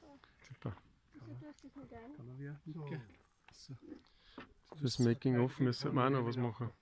Super. Kann er wieder mitgehen. So. Fürs Making-of müssen wir auch noch was machen.